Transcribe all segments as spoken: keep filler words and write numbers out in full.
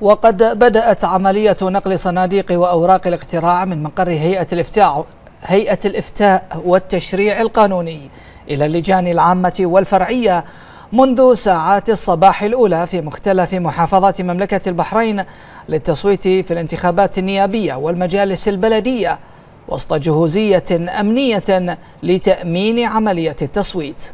وقد بدأت عملية نقل صناديق وأوراق الاقتراع من مقر هيئة الإفتاء هيئة الإفتاء والتشريع القانوني إلى اللجان العامة والفرعية منذ ساعات الصباح الأولى في مختلف محافظات مملكة البحرين للتصويت في الانتخابات النيابية والمجالس البلدية وسط جهوزية أمنية لتأمين عملية التصويت.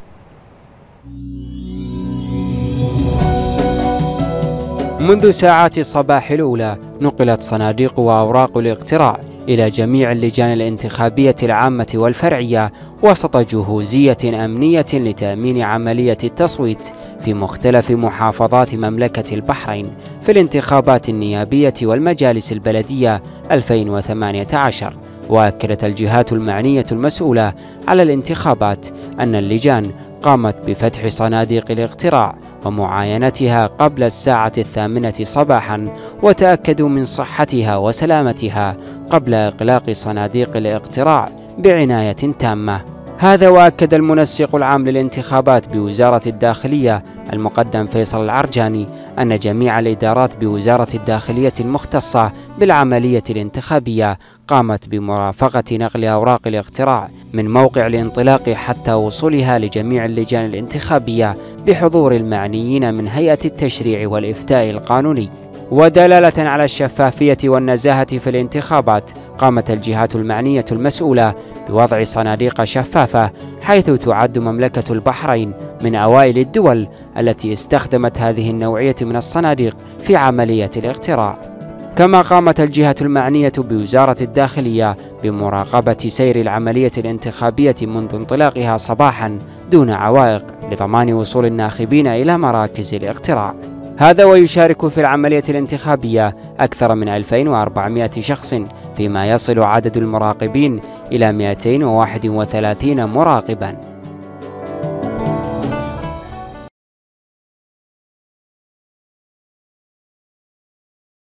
منذ ساعات الصباح الأولى نقلت صناديق وأوراق الاقتراع إلى جميع اللجان الانتخابية العامة والفرعية وسط جهوزية أمنية لتأمين عملية التصويت في مختلف محافظات مملكة البحرين في الانتخابات النيابية والمجالس البلدية ألفين وثمانية عشر. وأكدت الجهات المعنية المسؤولة على الانتخابات أن اللجان قامت بفتح صناديق الاقتراع ومعاينتها قبل الساعة الثامنة صباحا وتأكدوا من صحتها وسلامتها قبل إغلاق صناديق الاقتراع بعناية تامة. هذا وأكد المنسق العام للانتخابات بوزارة الداخلية المقدم فيصل العرجاني أن جميع الإدارات بوزارة الداخلية المختصة بالعملية الانتخابية قامت بمرافقة نقل أوراق الاقتراع من موقع الانطلاق حتى وصولها لجميع اللجان الانتخابية بحضور المعنيين من هيئة التشريع والإفتاء القانوني. ودلالة على الشفافية والنزاهة في الانتخابات قامت الجهات المعنية المسؤولة بوضع صناديق شفافة حيث تعد مملكة البحرين من أوائل الدول التي استخدمت هذه النوعية من الصناديق في عملية الاقتراع. كما قامت الجهة المعنية بوزارة الداخلية بمراقبة سير العملية الانتخابية منذ انطلاقها صباحا دون عوائق لضمان وصول الناخبين إلى مراكز الاقتراع. هذا ويشارك في العملية الانتخابية أكثر من ألفين وأربعمائة شخص فيما يصل عدد المراقبين إلى مئتين وواحد وثلاثين مراقبا.